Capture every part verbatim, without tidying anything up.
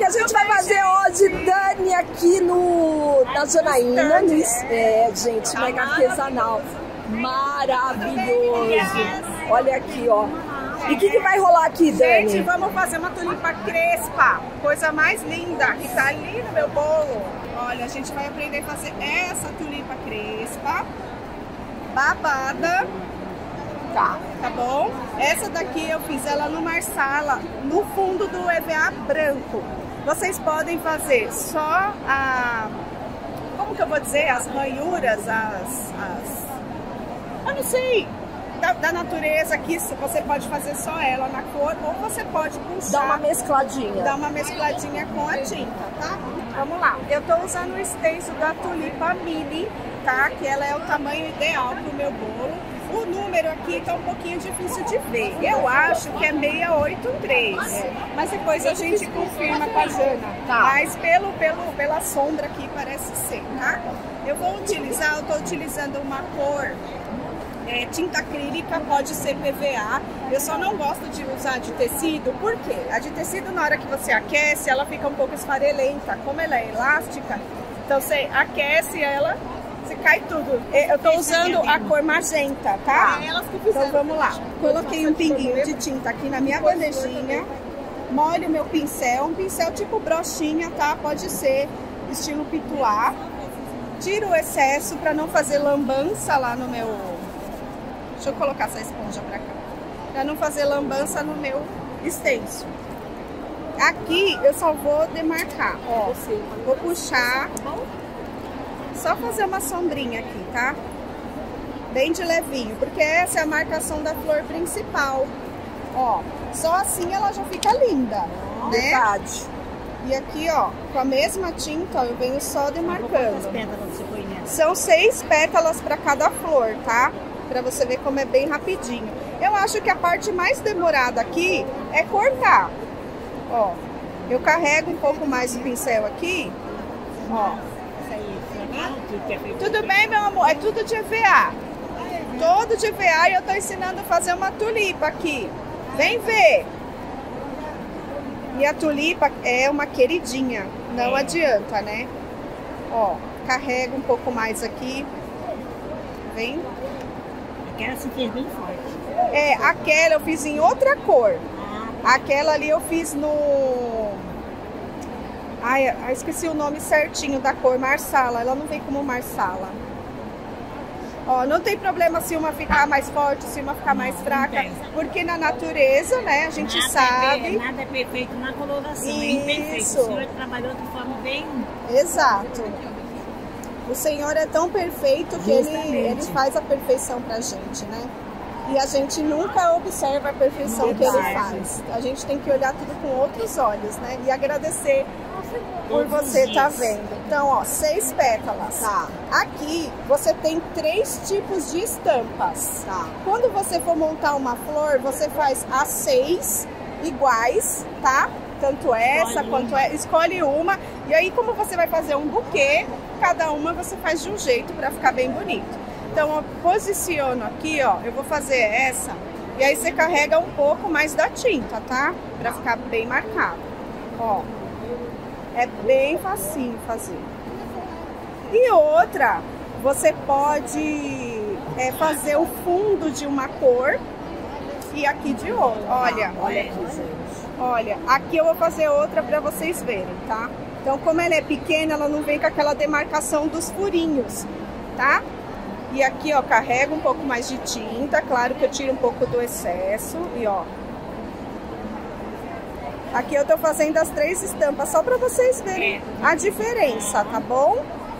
que a gente vai fazer hoje, Dani, aqui no, na Janaína. No, é, gente, mega artesanal. Maravilhoso. Olha aqui, ó. E o que, que vai rolar aqui, Dani? Gente, vamos fazer uma tulipa crespa. Coisa mais linda, que tá ali no meu bolo. Olha, a gente vai aprender a fazer essa tulipa crespa. Babada. Tá. Tá bom? Essa daqui eu fiz ela no Marsala, no fundo do E V A branco. Vocês podem fazer só a... Como que eu vou dizer? As ranhuras, as... as eu não sei... Da, da natureza aqui, você pode fazer só ela na cor, ou você pode puxar... Dá uma mescladinha. Dá uma mescladinha com a tinta, tá? Vamos lá. Eu tô usando o extenso da Tulipa Mini, tá? Que ela é o tamanho ideal pro meu bolo. O número aqui tá um pouquinho difícil de ver. Eu acho que é seiscentos e oitenta e três. Mas depois a gente confirma com a Jana. Tá. Mas pelo, pelo, pela sombra aqui parece ser, tá? Eu vou utilizar, eu tô utilizando uma cor... É, tinta acrílica, pode ser P V A. Eu só não gosto de usar de tecido, por quê? A de tecido, na hora que você aquece, ela fica um pouco esfarelenta. Como ela é elástica, então você aquece ela, você cai tudo. Eu tô usando a cor magenta, tá? Então vamos lá. Coloquei um pinguinho de tinta aqui na minha bandejinha. Molho o meu pincel, um pincel tipo brochinha, tá? Pode ser estilo pituá. Tiro o excesso para não fazer lambança lá no meu... Deixa eu colocar essa esponja pra cá. Pra não fazer lambança no meu extenso. Aqui eu só vou demarcar, ó. Vou puxar. Só fazer uma sombrinha aqui, tá? Bem de levinho, porque essa é a marcação da flor principal. Ó, só assim ela já fica linda, né? Verdade. E aqui, ó, com a mesma tinta, ó, eu venho só demarcando. São seis pétalas pra cada flor, tá? Pra você ver como é bem rapidinho. Eu acho que a parte mais demorada aqui é cortar. Ó, eu carrego um pouco mais o pincel aqui. Ó. Tudo bem, meu amor? É tudo de E V A. Todo de E V A e eu tô ensinando a fazer uma tulipa aqui. Vem ver. E a tulipa é uma queridinha. Não adianta, né? Ó, carrega um pouco mais aqui. Vem. Aquela se fez bem forte. É, aquela eu fiz em outra cor. Ah. Aquela ali eu fiz no... Ai, eu esqueci o nome certinho da cor, Marsala. Ela não vem como Marsala. Ó, não tem problema se uma ficar mais forte, se uma ficar não, mais fraca. Porque na natureza, né, a gente nada sabe... É, nada é perfeito na coloração, é imperfeito. O senhor trabalhou de forma bem... Exato. O Senhor é tão perfeito que ele, ele faz a perfeição pra gente, né? E a gente nunca observa a perfeição Verdade. que ele faz. A gente tem que olhar tudo com outros olhos, né? E agradecer por você estar tá vendo. Então, ó, seis pétalas. Tá. Aqui você tem três tipos de estampas. Tá. Quando você for montar uma flor, você faz as seis iguais, tá? Tanto essa escolhe quanto essa. Escolhe uma. E aí, como você vai fazer um buquê, cada uma você faz de um jeito para ficar bem bonito. Então, eu posiciono aqui, ó. Eu vou fazer essa. E aí você carrega um pouco mais da tinta, tá? Para ficar bem marcado. Ó. É bem facinho fazer. E outra, você pode é, fazer o fundo de uma cor e aqui de outra. Olha, olha aqui, gente. Olha, aqui eu vou fazer outra para vocês verem, tá? Então, como ela é pequena, ela não vem com aquela demarcação dos furinhos, tá? E aqui, ó, carrega um pouco mais de tinta. Claro que eu tiro um pouco do excesso. E, ó. Aqui eu tô fazendo as três estampas só pra vocês verem a diferença, tá bom?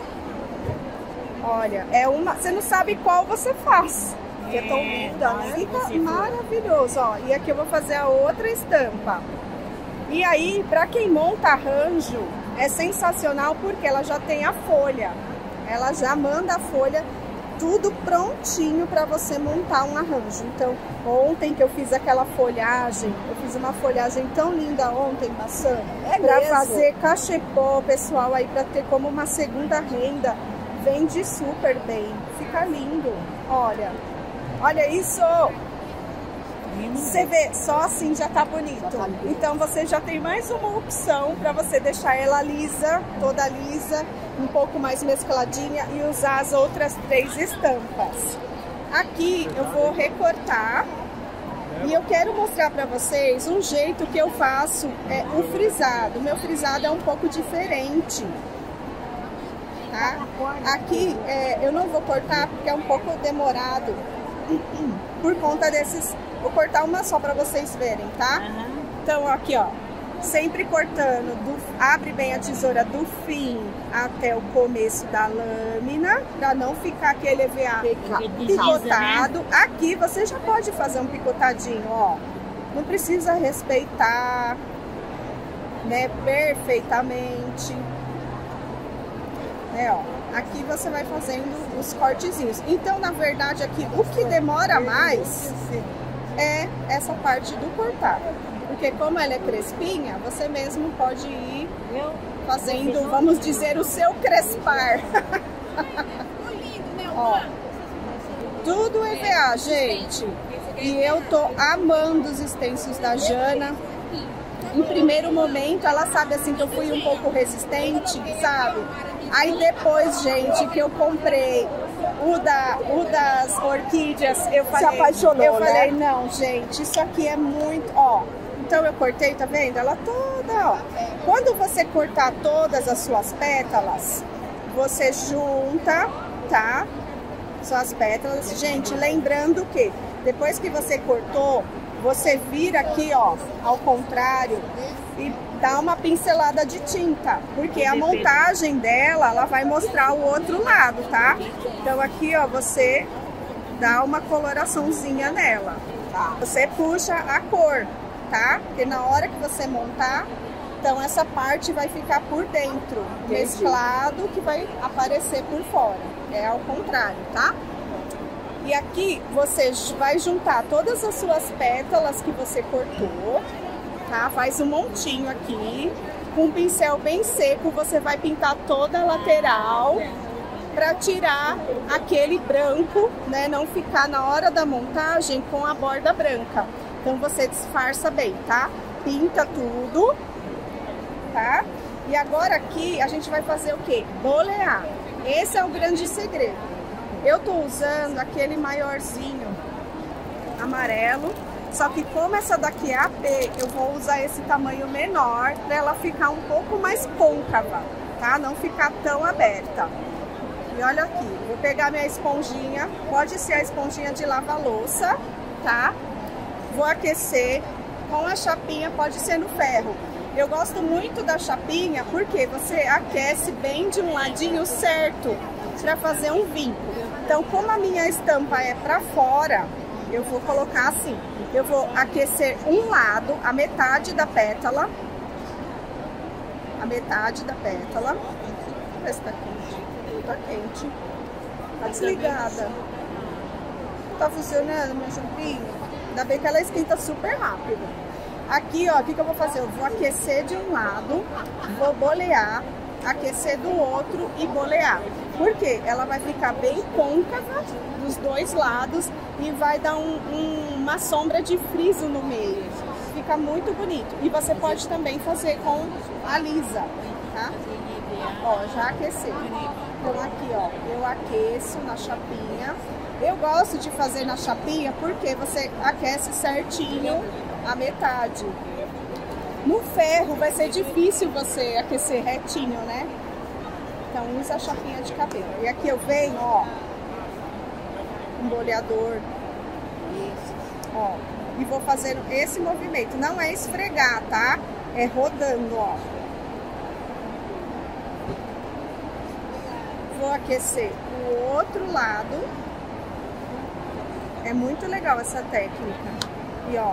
Olha, é uma... Você não sabe qual você faz. Que é tão linda, né? Fica maravilhoso, ó. E aqui eu vou fazer a outra estampa. E aí, pra quem monta arranjo, é sensacional porque ela já tem a folha. Ela já manda a folha tudo prontinho pra você montar um arranjo. Então, ontem que eu fiz aquela folhagem, eu fiz uma folhagem tão linda ontem, maçã. É pra mesmo? Fazer cachepô, pessoal, aí pra ter como uma segunda renda. Vende super bem. Fica lindo. Olha. Olha isso! Você vê, só assim já tá bonito. Já tá bonito. Então você já tem mais uma opção para você deixar ela lisa, toda lisa, um pouco mais mescladinha e usar as outras três estampas. Aqui eu vou recortar e eu quero mostrar para vocês um jeito que eu faço é, o frisado. O meu frisado é um pouco diferente. Tá? Aqui é, eu não vou cortar porque é um pouco demorado por conta desses. Vou cortar uma só para vocês verem, tá? Então aqui ó, sempre cortando, do, abre bem a tesoura do fim até o começo da lâmina, para não ficar aquele E V A picotado. Aqui você já pode fazer um picotadinho, ó. Não precisa respeitar, né, perfeitamente. É, ó, aqui você vai fazendo os cortezinhos. Então, na verdade, aqui o que demora mais é essa parte do cortar. Porque como ela é crespinha, você mesmo pode ir fazendo, vamos dizer, o seu crespar. Ó, tudo E V A, gente. E eu tô amando os stencils da Jana. Em primeiro momento, ela sabe assim que eu fui um pouco resistente, sabe? Aí depois, gente, que eu comprei o, da, o das orquídeas, eu falei, se apaixonou, eu falei, né? Não, gente, isso aqui é muito, ó. Então eu cortei, tá vendo? Ela toda, ó. Quando você cortar todas as suas pétalas, você junta, tá? Suas pétalas. Gente, lembrando que depois que você cortou, você vira aqui, ó, ao contrário e dá uma pincelada de tinta, porque a montagem dela, ela vai mostrar o outro lado, tá? Então aqui, ó, você dá uma coloraçãozinha nela. Você puxa a cor, tá? Porque na hora que você montar, então essa parte vai ficar por dentro, mesclado, que vai aparecer por fora. É ao contrário, tá? E aqui você vai juntar todas as suas pétalas que você cortou, tá? Faz um montinho aqui, com um pincel bem seco, você vai pintar toda a lateral para tirar aquele branco, né? Não ficar na hora da montagem com a borda branca. Então você disfarça bem, tá? Pinta tudo, tá? E agora aqui a gente vai fazer o quê? Bolear. Esse é o grande segredo. Eu tô usando aquele maiorzinho amarelo, só que como essa daqui é A P, eu vou usar esse tamanho menor para ela ficar um pouco mais côncava, tá? Não ficar tão aberta. E olha aqui, vou pegar minha esponjinha, pode ser a esponjinha de lavar louça, tá? Vou aquecer com a chapinha, pode ser no ferro. Eu gosto muito da chapinha porque você aquece bem de um ladinho certo para fazer um vinco. Então, como a minha estampa é para fora, eu vou colocar assim. Eu vou aquecer um lado, a metade da pétala. A metade da pétala. Vamos ver se tá quente. Não tá quente. Tá desligada. Não tá funcionando, minha champinha? Ainda bem que ela esquenta super rápido. Aqui, ó, o que que eu vou fazer? Eu vou aquecer de um lado, vou bolear, aquecer do outro e bolear. Por quê? Ela vai ficar bem côncava dos dois lados e vai dar um, um, uma sombra de friso no meio. Fica muito bonito. E você pode também fazer com a lisa, tá? Ó, já aqueceu. Então aqui, ó, eu aqueço na chapinha. Eu gosto de fazer na chapinha porque você aquece certinho a metade. No ferro vai ser difícil você aquecer retinho, né? Então usa a chapinha de cabelo. E aqui eu venho, ó, um boleador. Ó, e vou fazendo esse movimento. Não é esfregar, tá? É rodando, ó. Vou aquecer o outro lado. É muito legal essa técnica. E ó.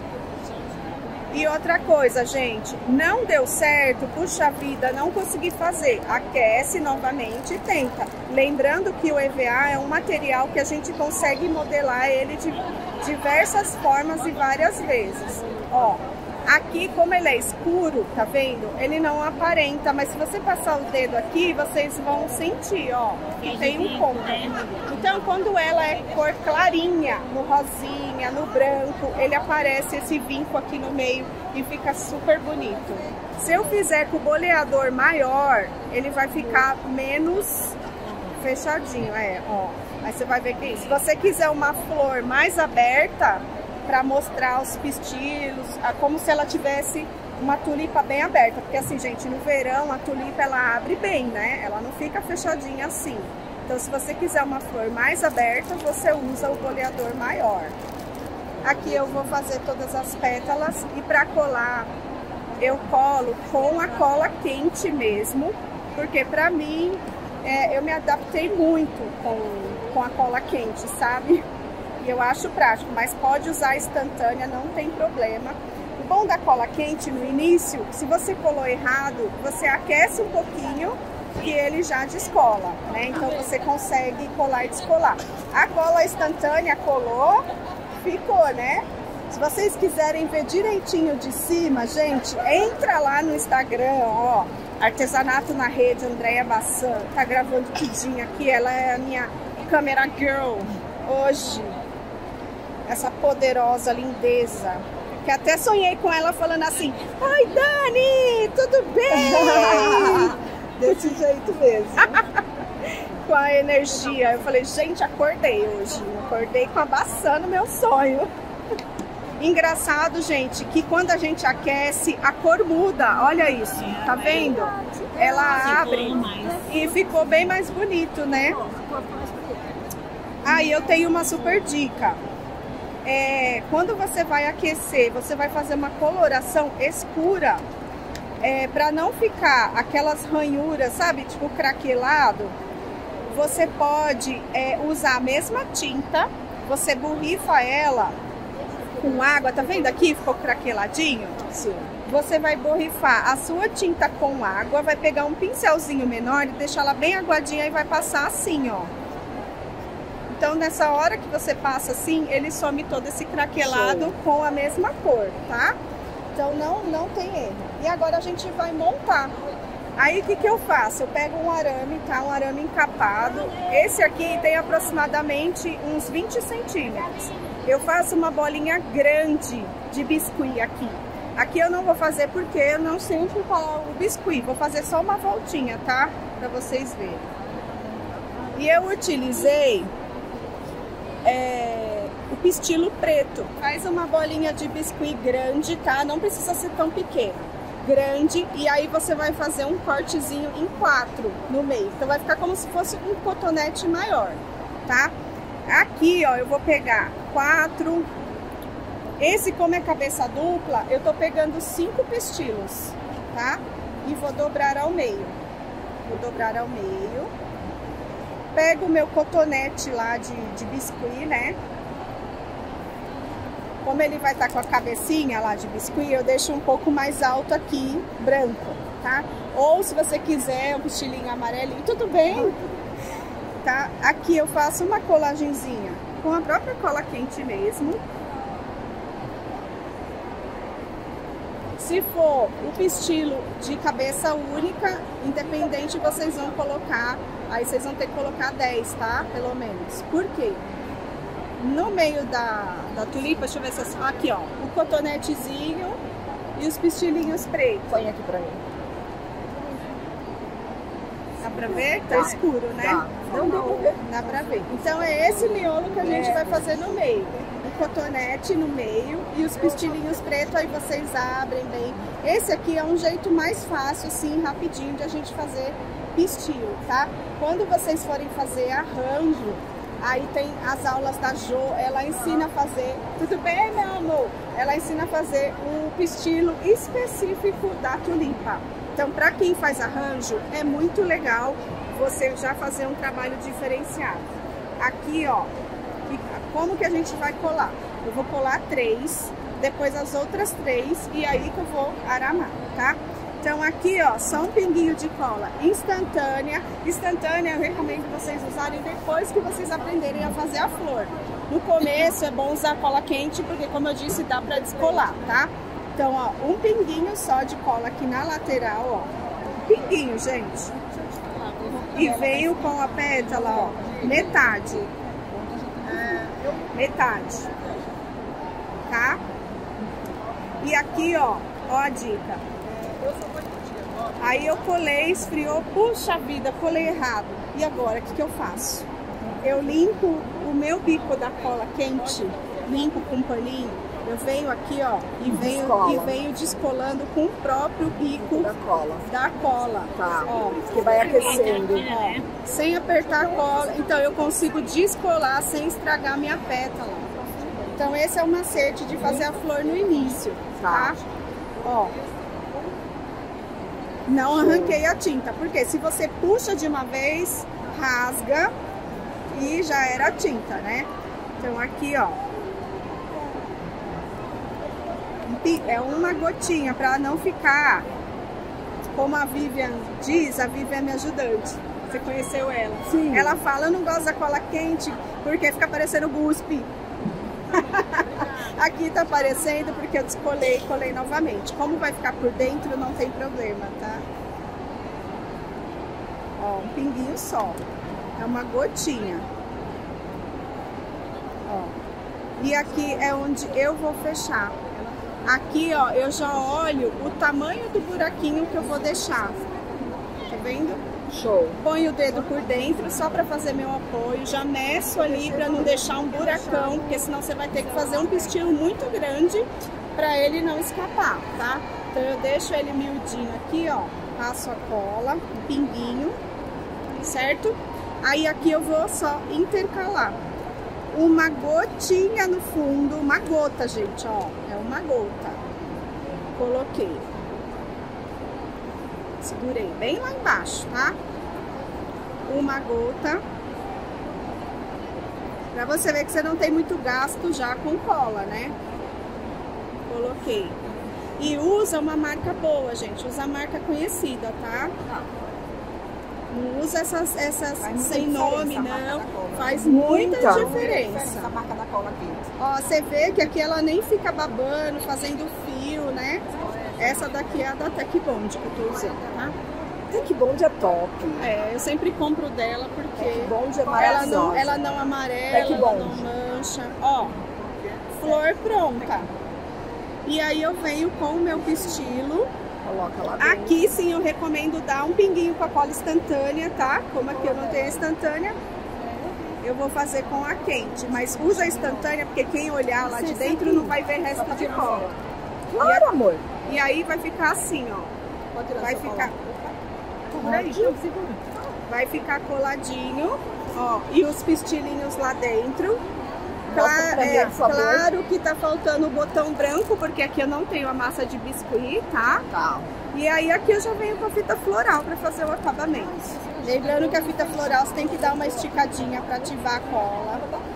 E outra coisa, gente, não deu certo, puxa vida, não consegui fazer. Aquece novamente e tenta. Lembrando que o E V A é um material que a gente consegue modelar ele de diversas formas e várias vezes. Ó, Aqui, como ele é escuro, tá vendo? Ele não aparenta, mas se você passar o dedo aqui, vocês vão sentir, ó, que tem um ponto. Então, quando ela é cor clarinha, no rosinha, no branco, ele aparece esse vinco aqui no meio e fica super bonito. Se eu fizer com o boleador maior, ele vai ficar menos fechadinho, é, ó. Aí você vai ver que se você quiser uma flor mais aberta, para mostrar os pistilos, como se ela tivesse uma tulipa bem aberta, porque assim, gente, no verão a tulipa ela abre bem, né? Ela não fica fechadinha assim. Então, se você quiser uma flor mais aberta, você usa o boleador maior. Aqui eu vou fazer todas as pétalas e para colar eu colo com a cola quente mesmo, porque para mim é, eu me adaptei muito com, com a cola quente, sabe? E eu acho prático, mas pode usar instantânea, não tem problema. O bom da cola quente no início, se você colou errado, você aquece um pouquinho que ele já descola, né? Então você consegue colar e descolar. A cola instantânea colou, ficou, né? Se vocês quiserem ver direitinho de cima, gente, entra lá no Instagram, ó, Artesanato na Rede, Andréia Bassan, tá gravando tudinho aqui, ela é a minha câmera girl hoje. Essa poderosa lindeza, que até sonhei com ela falando assim: oi Dani, tudo bem? Desse jeito mesmo. Com a energia, eu falei, gente, acordei hoje, acordei com a Bassan no meu sonho. Engraçado, gente, que quando a gente aquece, a cor muda, olha isso, tá vendo? Ela abre e ficou bem mais bonito, né? Aí eu tenho uma super dica. É, quando você vai aquecer, você vai fazer uma coloração escura, é, para não ficar aquelas ranhuras, sabe, tipo craquelado. Você pode é, usar a mesma tinta, você borrifa ela com água, tá vendo aqui? Ficou craqueladinho? Sim. Você vai borrifar a sua tinta com água, vai pegar um pincelzinho menor e deixar ela bem aguadinha e vai passar assim, ó. Então, nessa hora que você passa assim, ele some todo esse craquelado Show. Com a mesma cor, tá? Então, não, não tem erro. E agora a gente vai montar. Aí, o que que eu faço? Eu pego um arame, tá? Um arame encapado. Esse aqui tem aproximadamente uns vinte centímetros. Eu faço uma bolinha grande de biscuit aqui. Aqui eu não vou fazer porque eu não sei onde colar o biscuit. Vou fazer só uma voltinha, tá? Pra vocês verem. E eu utilizei... É, o pistilo preto. Faz uma bolinha de biscuit grande, tá? Não precisa ser tão pequena. Grande, e aí você vai fazer um cortezinho em quatro no meio. Então vai ficar como se fosse um cotonete maior, tá? Aqui, ó, eu vou pegar quatro. Esse, como é cabeça dupla, eu tô pegando cinco pistilos, tá? E vou dobrar ao meio. Vou dobrar ao meio. Pego o meu cotonete lá de, de biscuit, né? Como ele vai estar com a cabecinha lá de biscuit, eu deixo um pouco mais alto aqui, branco, tá? Ou se você quiser um pistilinho amarelinho, tudo bem, tá? Aqui eu faço uma colagenzinha com a própria cola quente mesmo. Se for o pistilo de cabeça única, independente, vocês vão colocar, aí vocês vão ter que colocar dez, tá? Pelo menos. Por quê? No meio da, da tulipa, deixa eu ver se é aqui, ó, o cotonetezinho e os pistilinhos pretos. Põe aqui pra mim. Dá pra ver? Tá escuro, né? Tá. Não deu pra ver. Dá pra ver. Então é esse miolo que a gente vai fazer no meio. O cotonete no meio e os pistilinhos pretos, aí vocês abrem bem. Esse aqui é um jeito mais fácil, assim, rapidinho de a gente fazer pistilo, tá? Quando vocês forem fazer arranjo, aí tem as aulas da Jo, ela ensina a fazer... Tudo bem, meu amor? Ela ensina a fazer o pistilo específico da tulipa. Então, para quem faz arranjo, é muito legal você já fazer um trabalho diferenciado. Aqui, ó, como que a gente vai colar? Eu vou colar três, depois as outras três, e aí que eu vou aramar, tá? Então, aqui, ó, só um pinguinho de cola instantânea. Instantânea eu recomendo vocês usarem depois que vocês aprenderem a fazer a flor. No começo é bom usar cola quente, porque, como eu disse, dá pra descolar, tá? Então, ó, um pinguinho só de cola aqui na lateral, ó. Pinguinho, gente. E venho com a pétala, ó, metade. Metade. Tá? E aqui, ó, ó a dica. Aí eu colei, esfriou, puxa vida, colei errado. E agora, o que que eu faço? Eu limpo o meu bico da cola quente, limpo com um paninho. Eu venho aqui, ó, e venho, e venho descolando com o próprio bico da cola. Da cola. Tá. Ó, que vai aquecendo. Ó, sem apertar a cola. Então eu consigo descolar sem estragar minha pétala. Então esse é o macete de fazer a flor no início, tá? Ó. Não arranquei a tinta, porque se você puxa de uma vez, rasga e já era a tinta, né? Então aqui, ó. É uma gotinha para não ficar, como a Vivian diz, a Vivian é minha ajudante. Você conheceu ela? Sim. Ela fala, eu não gosto da cola quente porque fica parecendo guspe. Aqui tá aparecendo porque eu descolei e colei novamente. Como vai ficar por dentro, não tem problema, tá? Ó, um pinguinho só. É uma gotinha. Ó. E aqui é onde eu vou fechar. Aqui, ó, eu já olho o tamanho do buraquinho que eu vou deixar. Tá vendo? Show. Ponho o dedo por dentro só para fazer meu apoio. Já meço ali para não deixar um buracão, porque senão você vai ter que fazer um pistilo muito grande para ele não escapar, tá? Então eu deixo ele miudinho aqui, ó. Passo a cola, um pinguinho, certo? Aí aqui eu vou só intercalar. Uma gotinha no fundo, uma gota, gente, ó. É uma gota. Coloquei. Segurei bem lá embaixo, tá? Uma gota. Pra você ver que você não tem muito gasto já com cola, né? Coloquei. E usa uma marca boa, gente. Usa a marca conhecida, tá? Não usa essas, essas sem nome, não. Faz muita, muita diferença. A marca da cola aqui. Ó, você vê que aqui ela nem fica babando, fazendo fio, né? Essa daqui é a da Tec Bond que eu tô usando, tá? Tec Bond é top. É, eu sempre compro dela porque Tec Bond é ela não, ela não amarela, ela não mancha. Ó, flor pronta. E aí eu venho com o meu pistilo. Coloca lá dentro. Aqui sim eu recomendo dar um pinguinho com a cola instantânea, tá? Como aqui eu não tenho instantânea, eu vou fazer com a quente. Mas usa a instantânea porque quem olhar lá de dentro não vai ver resto de cola. Claro, amor. E aí vai ficar assim, ó. Vai ficar... Vai ficar coladinho, ó. E os pistilinhos lá dentro. Claro, é, claro que tá faltando o botão branco, porque aqui eu não tenho a massa de biscuit, tá? Tá. E aí aqui eu já venho com a fita floral para fazer o acabamento. Lembrando que a fita floral você tem que dar uma esticadinha para ativar a cola.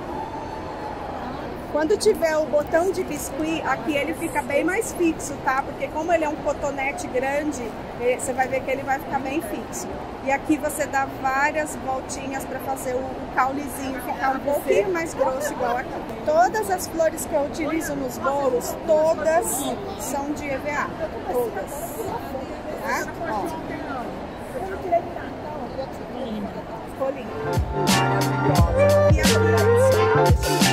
Quando tiver o botão de biscuit, aqui ele fica bem mais fixo, tá? Porque como ele é um cotonete grande, você vai ver que ele vai ficar bem fixo. E aqui você dá várias voltinhas para fazer o, o caulezinho ficar um pouquinho mais grosso igual aqui. Todas as flores que eu utilizo nos bolos, todas são de E V A. Todas. Tá? Ó. Ficou lindo. E a